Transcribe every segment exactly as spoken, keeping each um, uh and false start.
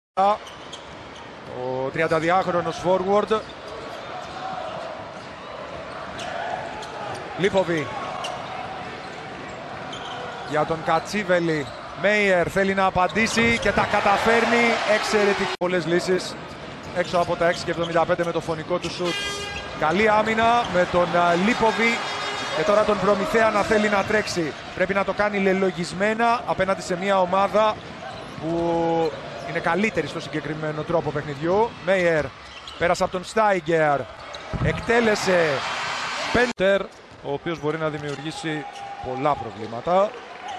Ο τριανταδυάχρονος forward Λίποβι για τον Κατσίβελη. Μέιερ θέλει να απαντήσει και τα καταφέρνει. Εξαιρετικές πολλές λύσεις έξω από τα έξι και εβδομήντα πέντε με το φωνικό του σουτ. Καλή άμυνα με τον Λίποβι και τώρα τον Προμηθέα να θέλει να τρέξει. Πρέπει να το κάνει λελογισμένα απέναντι σε μια ομάδα που είναι καλύτερη στο συγκεκριμένο τρόπο παιχνιδιού. Μέιερ πέρασε από τον Στάιγκερ, εκτέλεσε Πέντερ, ο οποίος μπορεί να δημιουργήσει πολλά προβλήματα.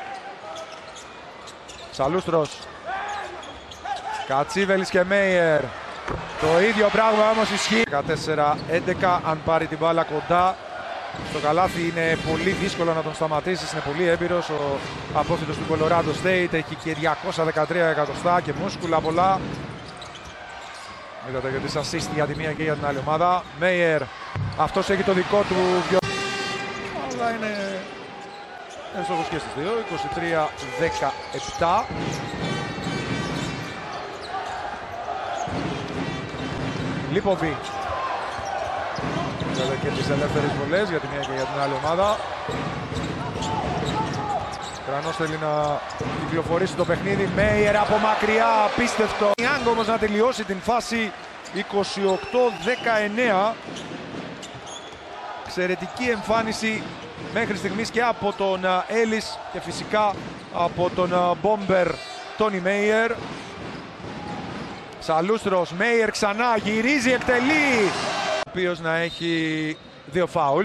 Σαλούστρος, Κατσίβελης και Μέιερ. Το ίδιο πράγμα όμως ισχύει. δεκατέσσερα έντεκα, αν πάρει την μπάλα κοντά στο καλάθι είναι πολύ δύσκολο να τον σταματήσεις. Είναι πολύ έμπειρος ο απόφυτος του Colorado State. Έχει και διακόσια δεκατρία εκατοστά και μούσκουλα πολλά. Είδατε για τις assist για τη μία και για την άλλη ομάδα. Μέιερ, αυτός έχει το δικό του βιό. Αλλά είναι εύστοχος και στις δύο. είκοσι τρία δεκαεπτά. Λίποβι. Είδατε και τις ελεύθερες βολές για τη μία και για την άλλη ομάδα. Κρανός θέλει να κυκλοφορήσει το παιχνίδι. Μέιερ από μακριά, απίστευτο. Ιάνγκ όμως να τελειώσει την φάση είκοσι οκτώ δεκαεννέα. Εξαιρετική εμφάνιση μέχρι στιγμής και από τον Έλλης και φυσικά από τον Μπόμπερ Τόνι Μέιερ. Σαλούστρος, Μέιερ ξανά, γυρίζει, εκτελεί. Ο οποίος να έχει δύο φάουλ.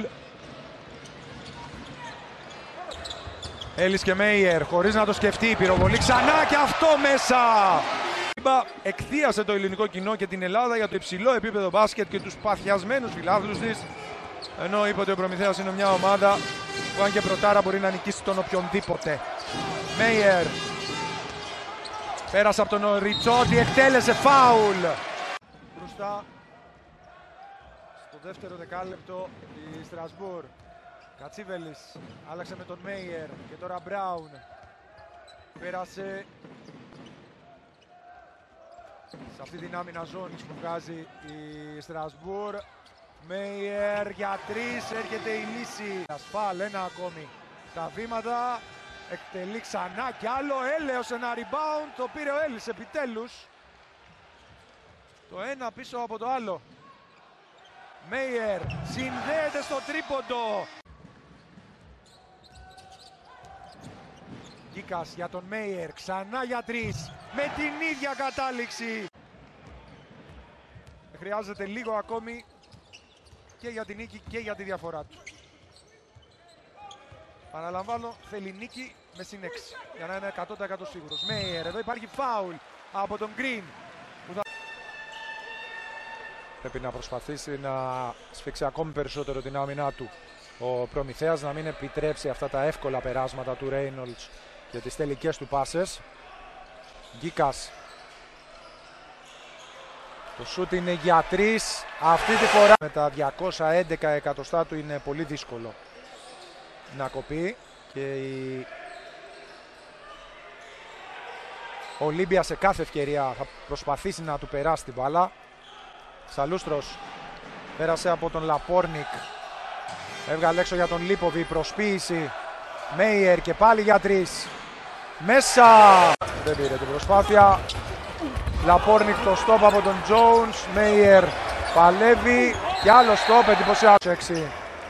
Έλλης και Μέιερ, χωρίς να το σκεφτεί, πυροβολή ξανά και αυτό μέσα. Εκθίασε το ελληνικό κοινό και την Ελλάδα για το υψηλό επίπεδο μπάσκετ και τους παθιασμένους φιλάθλους της. Ενώ είπε ότι ο Προμηθέας είναι μια ομάδα που αν και πρωτάρα μπορεί να νικήσει τον οποιονδήποτε. Μέιερ. Πέρασε από τον Ριτσόντι, εκτέλεσε φάουλ. Μπροστά στο δεύτερο δεκάλεπτο η Στρασβούρ. Κατσίβελης άλλαξε με τον Μέιερ και τώρα Μπράουν. Πέρασε σε αυτή την άμυνα ζώνης που βγάζει η Στρασβούρ. Μέιερ για τρεις, έρχεται η λύση. Ασφάλ, ένα ακόμη. Τα βήματα, εκτελεί ξανά κι άλλο. Έλεος, ένα rebound, το πήρε ο Έλλης επιτέλους. Το ένα πίσω από το άλλο. Μέιερ συνδέεται στο τρίποντο. Γκίκας για τον Μέιερ, ξανά για τρεις, με την ίδια κατάληξη. Χρειάζεται λίγο ακόμη και για την νίκη και για τη διαφορά του. Παραλαμβάνω, θέλει νίκη με συν έξι για να είναι εκατό τοις εκατό σίγουρος. Μέιερ, εδώ υπάρχει φάουλ από τον Γκριν. Θα... Πρέπει να προσπαθήσει να σφίξει ακόμη περισσότερο την άμυνά του ο Προμηθέας, να μην επιτρέψει αυτά τα εύκολα περάσματα του Ρέινολτς και τις τελικές του πάσες. Γκίκας. Το σούτ είναι για τρεις. Αυτή τη φορά με τα διακόσια έντεκα εκατοστά του είναι πολύ δύσκολο να κοπεί. Και η Ολύμπια σε κάθε ευκαιρία θα προσπαθήσει να του περάσει την μπάλα. Σαλούστρος πέρασε από τον Λαπόρνικ. Έβγαλε έξω για τον Λίποβι, προσποίηση. Μέιερ και πάλι για τρεις. Μέσα! Δεν πήρε την προσπάθεια. Λαπόρνικ το στόπ από τον Τζόουνς. Μέιερ παλεύει και άλλο στόπ, εντυπωσιάζει. έξι.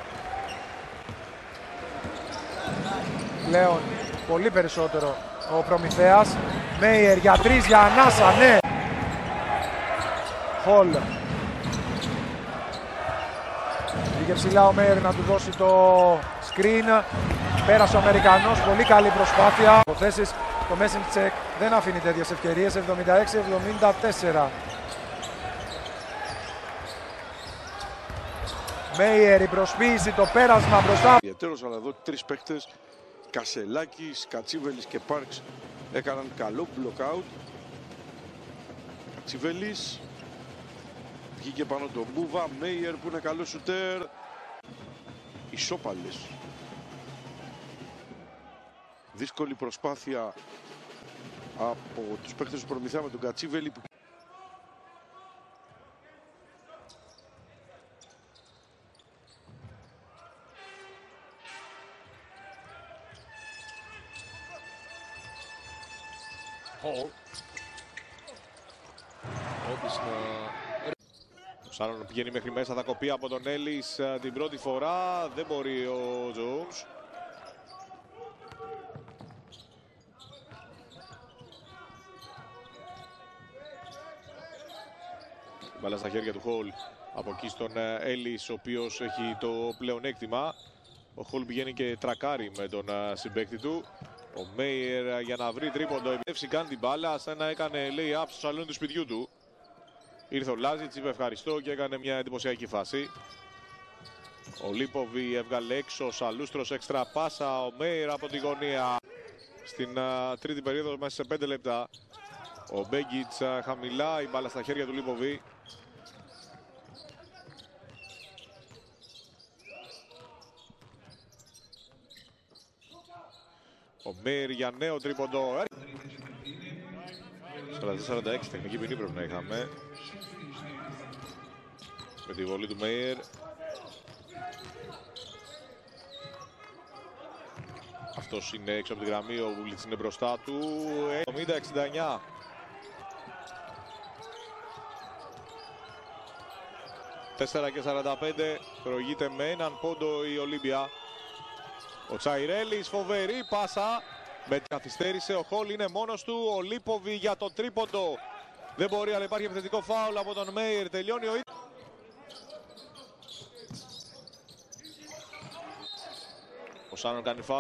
Πλέον πολύ περισσότερο ο Προμηθέας. Μέιερ για τρεις, για ανάσα, ναι. Χολ. Πήγε ψηλά ο Μέιερ να του δώσει το screen. Πέρασε ο Αμερικανός, πολύ καλή προσπάθεια. Υποθέσεις, το Μέσεντσεκ δεν αφήνει τέτοιες ευκαιρίες. εβδομήντα έξι εβδομήντα τέσσερα. Μέιερ, η προσποίηση, το πέρασμα μπροστά. Ιδιαίτερος, αλλά εδώ τρεις παίκτες, Κασελάκης, Κατσίβελης και Πάρξ, έκαναν καλό block out. Κατσίβελης βγήκε πάνω τον Μπούβα. Μέιερ που είναι καλό σουτέρ. Ισόπαλες. Δύσκολη προσπάθεια από τους παίκτες του Προμηθέα με τον Κατσίβελη. Hall. Ο Σάρον πηγαίνει μέχρι μέσα, θα κοπεί από τον Έλλης την πρώτη φορά. Δεν μπορεί ο Jones. Μπάλα στα χέρια του Hall. Από εκεί στον Έλλης, ο οποίος έχει το πλεονέκτημα. Ο Hall πηγαίνει και τρακάρει με τον συμπαίκτη του. Ο Μέιερ για να βρει τρίποντο. Εμπνεύσει κάνει την μπάλα, σαν να έκανε lay-up στο σαλόνι του σπιτιού του. Ήρθε ο Λάζιτς, είπε ευχαριστώ και έκανε μια εντυπωσιακή φάση. Ο Λίποβι έβγαλε έξω, ο Σαλούστρος έξτρα πάσα. Ο Μέιερ από τη γωνία. Στην uh, τρίτη περίοδο μέσα σε πέντε λεπτά. Ο Μπέγκιτς uh, χαμηλά, η μπάλα στα χέρια του Λίποβι. Ο Μέιερ για νέο τρίποντο. σαράντα σαράντα έξι τεχνική ποινή πρέπει να είχαμε. Με τη βολή του Μέιερ. Αυτός είναι έξω από τη γραμμή, ο Βουλίτς είναι μπροστά του. εβδομήντα εξήντα εννιά. τέσσερα και σαράντα πέντε. Προηγείται με έναν πόντο η Ολύμπια. Ο Τσαϊρέλης, φοβερή πάσα. Με καθυστέρησε, ο Χολ είναι μόνος του. Ο Λίποβι για το τρίποντο. Δεν μπορεί, αλλά υπάρχει επιθετικό φάουλ από τον Μέιερ. Τελειώνει ο ίδιος. Ο Σάνον κάνει φάουλ.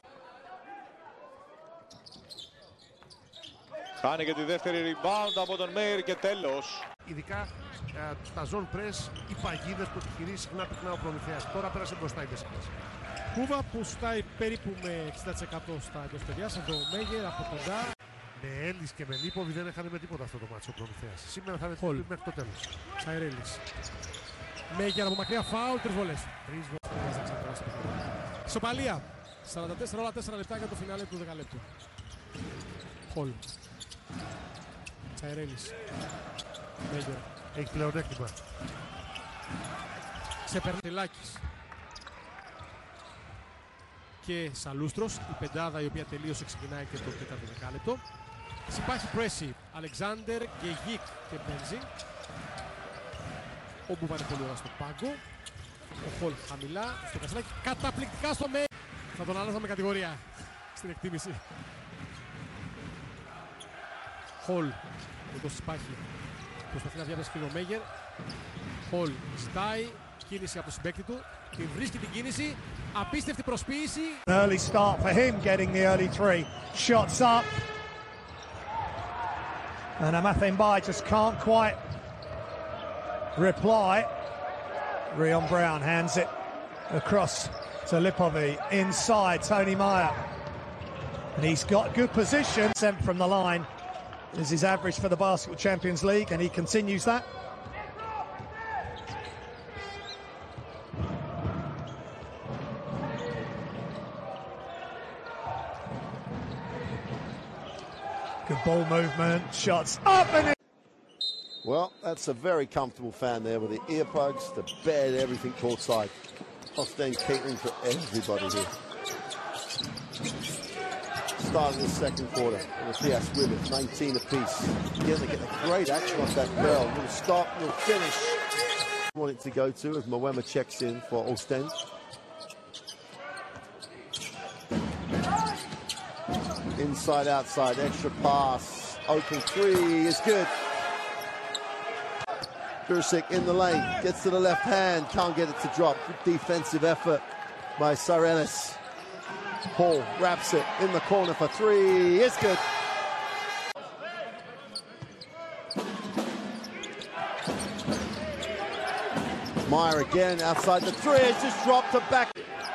Χάνει και τη δεύτερη rebound από τον Μέιερ και τέλος. Ειδικά ε, τα zone press, οι παγίδες που επιχειρεί συχνά πυκνά ο Προμηθέας. Τώρα πέρασε μπροστά η Βεσσικάς. Κούβα που στάει περίπου με εξήντα τοις εκατό στα εντός παιδιάς. Εδώ ο Μέγερ από κοντά. Με Έλλης και με Λίποβι δεν έχανε με τίποτα αυτό το μάτσο ο Προμηθέας. Σήμερα θα είναι Hall μέχρι το τέλος. Τσαϊρέλης. Μέγερ από μακριά φάουλ, τρεις βολές. Τρεις βολές. Ισοπαλία. σαράντα τέσσερα όλα τέσσερα λεπτά για το φινάλε του δεκαλέπτου. Hall. Τσαϊρέλης. Μέγερ. Έχει πλεονέκτημα. Ξεπερνάει Λάκης. Και Σαλούστρος, η πεντάδα η οποία τελείωσε, ξεκινάει και το τέταρτο δεκάλεπτο. Υπάρχει πρέση, Αλεξάνδερ και Γικ και Μπένζιν. Ο Μπούβα είναι πολύ ωραία στο πάγκο. Ο Χολ χαμηλά, στο Κασελάκι, καταπληκτικά στο Μέι. Θα τον άλλαζα με κατηγορία στην εκτίμηση. Χολ, εδώ Σπάχη, προσπαθεί να διαβάσει ο Μέγερ. Χολ ζητάει, κίνηση από τον συμπαίκτη του. Την βρίσκει την κίνηση. Απίστευτη προσποίηση. Early start for him getting the early three. Shots up. And Amathe Mbai just can't quite reply. Rion Brown hands it across to Lipovi. Inside, Tony Meyer. And he's got good position. Sent from the line is his average for the Basketball Champions League, and he continues that. Good ball movement, shots up and in. Well, that's a very comfortable fan there with the earplugs, the bed, everything courtside. Austin catering for everybody here. Start of the second quarter, and the P S with it, nineteen apiece. Again, they get a great action off that bell. Little stop, little finish. Want it to go to as Mwema checks in for Ostend. Inside, outside, extra pass, open three is good. Bursic in the lane, gets to the left hand, can't get it to drop. Good defensive effort by Sarelis. Hall wraps it in the corner for three, it's good. Meyer again outside the three, it's just dropped it back.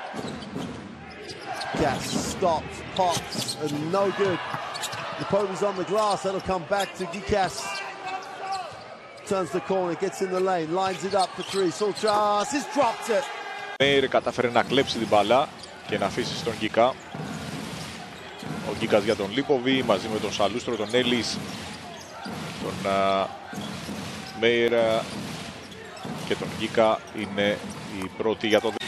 Gas stops, pops, and no good. The Lipovi's on the glass, that'll come back to Gikas. Turns the corner, gets in the lane, lines it up for three. Sulchas has dropped it. Μέιερ κατάφερε να κλέψει την μπάλα και να αφήσει στον Γκίκα. Ο Γκίκας για τον Λίποβι μαζί με τον Σαλούστρο, τον Έλλης, τον uh, Μέιερ uh, και τον Γκίκα είναι η πρώτη για το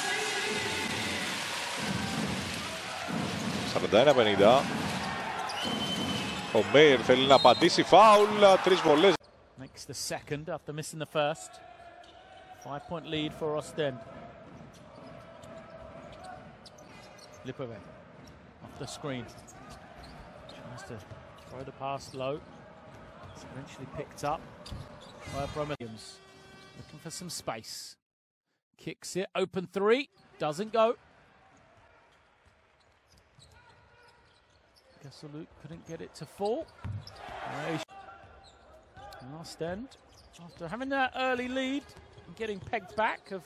σαράντα ένα πενήντα. Ο Μέιερ θέλει να απαντήσει. Φάουλ, τρεις βολές. Makes the second after missing the first. Five point lead for Ostend. Lipove off the screen. Tries to throw the pass low. It's eventually picked up by Bromelians. Looking for some space. Kicks it, open three. Doesn't go. Gasoluke couldn't get it to fall. Ostend, after having that early lead and getting pegged back, of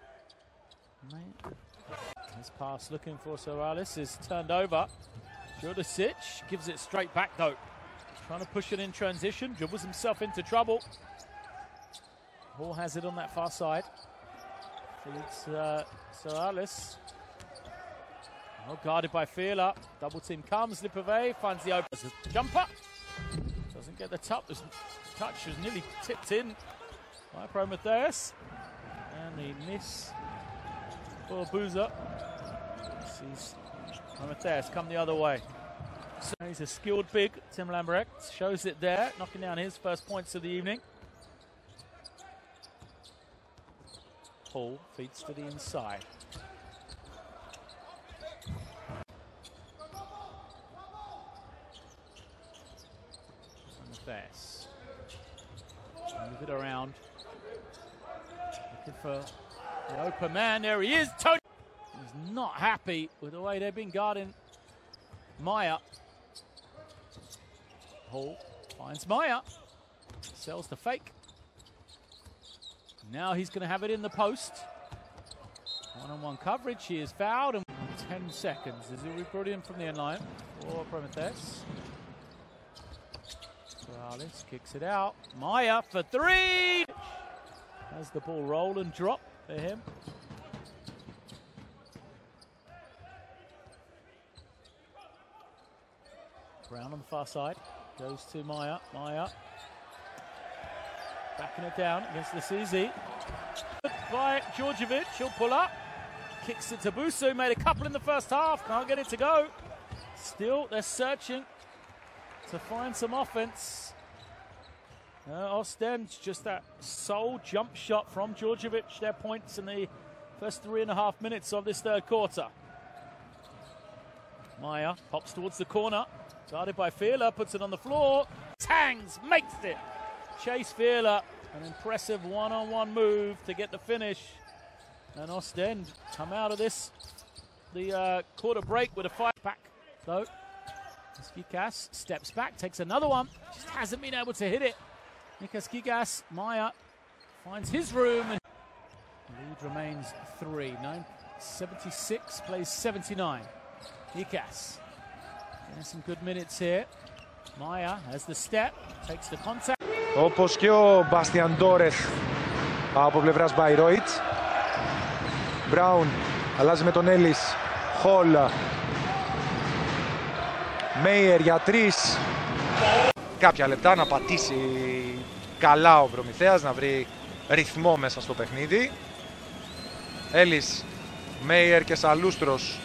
his pass looking for Sorales is turned over. Jurdicic gives it straight back though. Trying to push it in transition, dribbles himself into trouble. Hall has it on that far side. Feeds uh, Sorales. Oh, guarded by Fila. Double team comes. Lipove finds the open jumper. Doesn't get the top. Touch was nearly tipped in by Prometheus. And the miss for Boozer. Sees Prometheus come the other way. So he's a skilled big, Tim Lambrecht. Shows it there, knocking down his first points of the evening. Hall feeds to the inside. Prometheus. Move it around. Looking for the open man. There he is. Tony. He's not happy with the way they've been guarding Maya. Hall finds Maya. Sells the fake. Now he's going to have it in the post. One-on-one coverage. He is fouled. And ten seconds. As he brought in from the end line for Prometheus. Morales kicks it out. Maya for three! Has the ball roll and drop for him. Brown on the far side. Goes to Maya. Maya. Backing it down against the C Z. By Djordjevic. He'll pull up. Kicks it to Busu. Made a couple in the first half. Can't get it to go. Still, they're searching to find some offense. Uh, Ostend, just that sole jump shot from Djordjevic, their points in the first three and a half minutes of this third quarter. Maya pops towards the corner, guarded by Fila, puts it on the floor. Tangs makes it. Chase Fila, an impressive one-on-one move to get the finish. And Ostend come out of this, the uh, quarter break with a fight back. Though, Skikas steps back, takes another one, just hasn't been able to hit it. Nikas Gigas, Maya finds his room and lead remains three. nine seventy-six plays seventy-nine. Gigas getting some good minutes here. Maya has the step, takes the contact. Όπως και ο Μπάστιαν Ντόρεθ από πλευράς Μπαϊρόιτ. Μπράουν αλλάζει με τον Έλλης. Χολ. Μέιερ για τρεις. Κάποια λεπτά να πατήσει καλά ο Προμηθέας, να βρει ρυθμό μέσα στο παιχνίδι. Έλλης, Μέιερ και Σαλούστρος.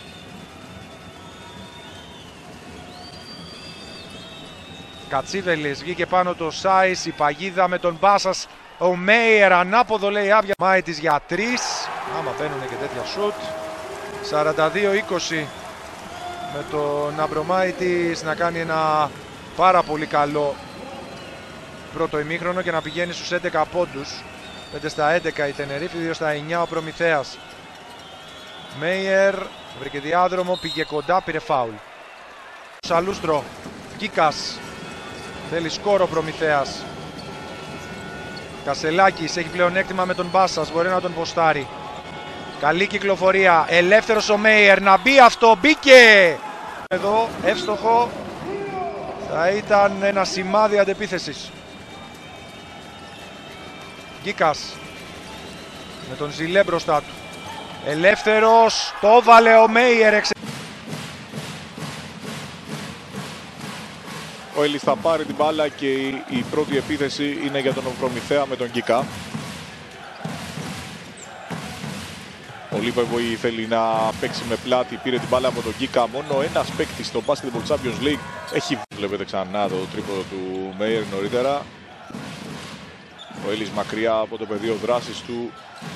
Κατσίβελης, βγήκε πάνω το Σάις, η παγίδα με τον Μπάσας. Ο Μέιερ ανάποδο λέει άβια. Μάιτης για τρεις. Άμα παίρνουν και τέτοια σουτ. σαράντα δύο είκοσι με τον Αμπρομάιτης να κάνει ένα πάρα πολύ καλό πρώτο ημίχρονο και να πηγαίνει στους έντεκα πόντους. πέντε στα έντεκα η Τενερίφη, δύο στα εννιά ο Προμηθέας. Μέιερ βρήκε διάδρομο, πήγε κοντά, πήρε φάουλ. Σαλούστρο, Κίκας, θέλει σκόρο Προμηθέας. Κασελάκης έχει πλεονέκτημα με τον Μπάσας, μπορεί να τον ποστάρει. Καλή κυκλοφορία, ελεύθερος ο Μέιερ, να μπει αυτό, μπήκε! Εδώ, εύστοχο, θα ήταν ένα σημάδι αντεπίθεσης. Γκίκας, με τον Ζιλέ μπροστά του. Ελεύθερος, το βάλε ο Μέιερ. Ο Έλλης θα πάρει την μπάλα και η, η πρώτη επίθεση είναι για τον Προμηθέα με τον Γκίκα. Ο Λίποβι θέλει να παίξει με πλάτη, πήρε την μπάλα από τον Γκίκα. Μόνο ένας παίκτης στο Basketball Champions League έχει. Βλέπετε ξανά το τρίποδο του Μέιερ νωρίτερα. Ο Έλλης μακριά από το πεδίο δράσης του.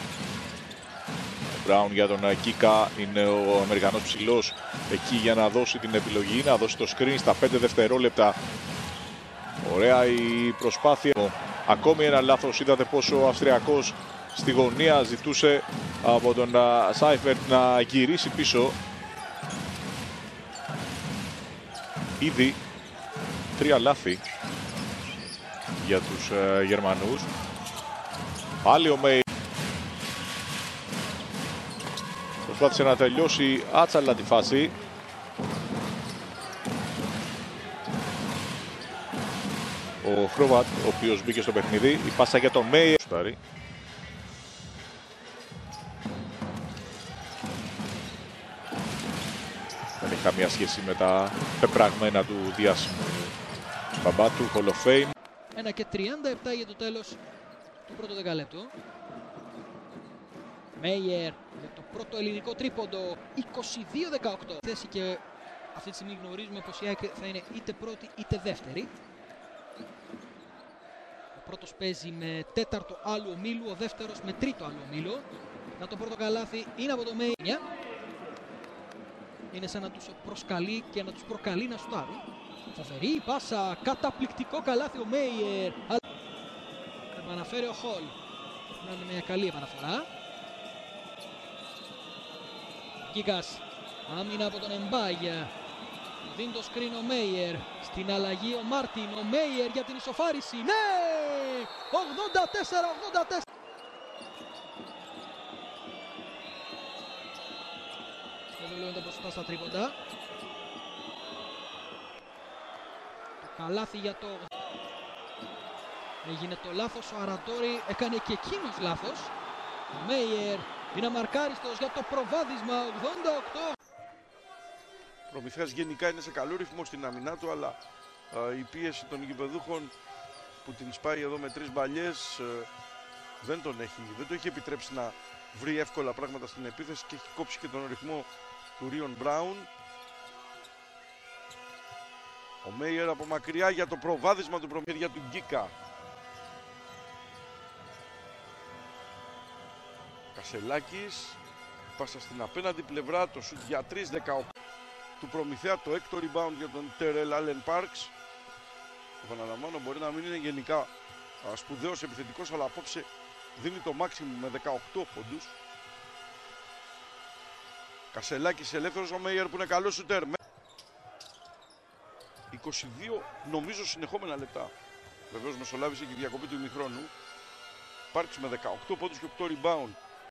Ο Μπράουν για τον Γκίκα, είναι ο Αμερικανός ψηλός εκεί για να δώσει την επιλογή, να δώσει το screen στα πέντε δευτερόλεπτα. Ωραία η προσπάθεια. Ακόμη ένα λάθος, είδατε πόσο ο Αυστριακός στη γωνία ζητούσε από τον Σάιφερτ να γυρίσει πίσω. Ήδη τρία λάθη για τους uh, Γερμανούς. Πάλι ο Μέι προσπάθησε να τελειώσει άτσαλα τη φάση. Ο Χρόβατ, ο οποίος μπήκε στο παιχνίδι, η πάσα για τον Μέι. Δεν έχει καμία σχέση με τα πεπραγμένα του διάσημου μπαμπά του, Hall of Fame. ένα και τριάντα επτά για το τέλος του πρώτου δεκαλέπτου. Μέιερ για το πρώτο ελληνικό τρίποντο, είκοσι δύο δεκαοκτώ. Θέση και αυτή τη στιγμή γνωρίζουμε πως η ΑΕΚ θα είναι είτε πρώτη είτε δεύτερη. Ο πρώτος παίζει με τέταρτο άλλου ομίλου, ο δεύτερος με τρίτο άλλου ομίλου. Να το πρώτο καλάθι είναι από το Μέιερ. Είναι σαν να τους προσκαλεί και να τους προκαλεί να σουτάρουν. Φοβερή πάσα, καταπληκτικό καλάθι ο Μέιερ. Επαναφέρει ο Χολ. Να είναι μια καλή επαναφορά. Γκίκας, άμυνα από τον Εμπάγια. Δίνει το σκριν ο Μέιερ. Στην αλλαγή ο Μάρτιν. Ο Μέιερ για την ισοφάριση. Ναι! ογδόντα τέσσερα ογδόντα τέσσερα. Δεν δουλεύονται μπροστά στα τρίποντα. Το καλάθι για το... Έγινε το λάθος, ο Αρατόρι έκανε και εκείνος λάθος. Ο Μέιερ είναι αμαρκάριστος για το προβάδισμα ογδόντα οκτώ. Προμηθέας γενικά είναι σε καλό ρυθμό στην άμυνά του, αλλά α, η πίεση των γηπεδούχων που την σπάει εδώ με τρεις μπαλιές ε, δεν τον έχει, δεν το έχει επιτρέψει να βρει εύκολα πράγματα στην επίθεση και έχει κόψει και τον ρυθμό του Ρίον Μπράουν. Ο Μέιερ από μακριά για το προβάδισμα του προμηθεία του Γκίκα. Κασελάκης, πάσα στην απέναντι πλευρά, το σουτ για τρεις δεκαοκτώ του Προμηθέα, το έκτο rebound για τον Τερέλ Άλεν Πάρξ. Επαναλαμβάνω, μπορεί να μην είναι γενικά σπουδαίος επιθετικός, αλλά απόψε δίνει το maximum με δεκαοκτώ πόντους. Κασελάκης ελεύθερος, ο Μέιερ που είναι καλός σουτέρ. είκοσι δύο νομίζω συνεχόμενα λεπτά. Βεβαίως μεσολάβησε και η διακοπή του ημιχρόνου. Πάρξ με δεκαοκτώ πόντους και οκτώ rebound.